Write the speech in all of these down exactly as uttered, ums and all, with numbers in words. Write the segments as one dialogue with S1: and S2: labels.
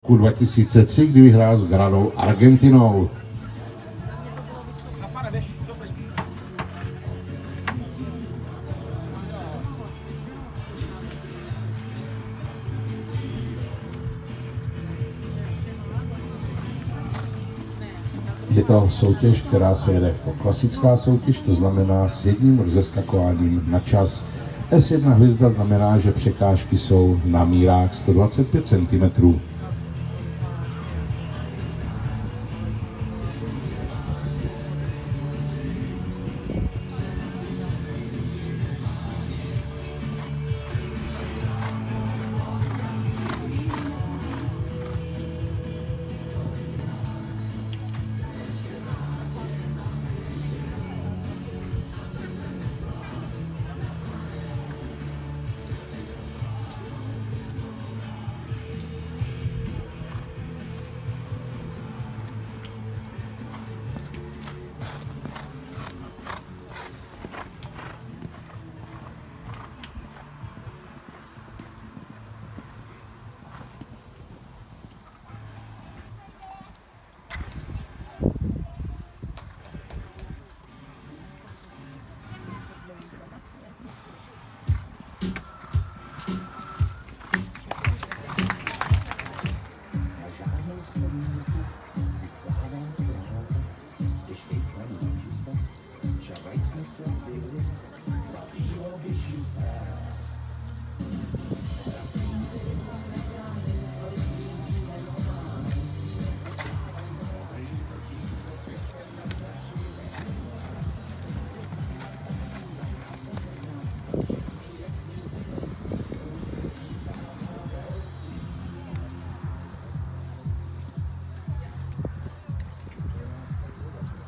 S1: roku dva tisíce tři, kdy vyhrál s Gradou Argentinou. Je to soutěž, která se jede jako klasická soutěž, to znamená s jedním rozeskakováním na čas. S jedna hvězda znamená, že překážky jsou na mírách sto dvacet pět centimetrů.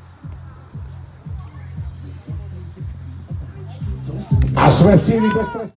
S1: A jsme v cíli bez trestu.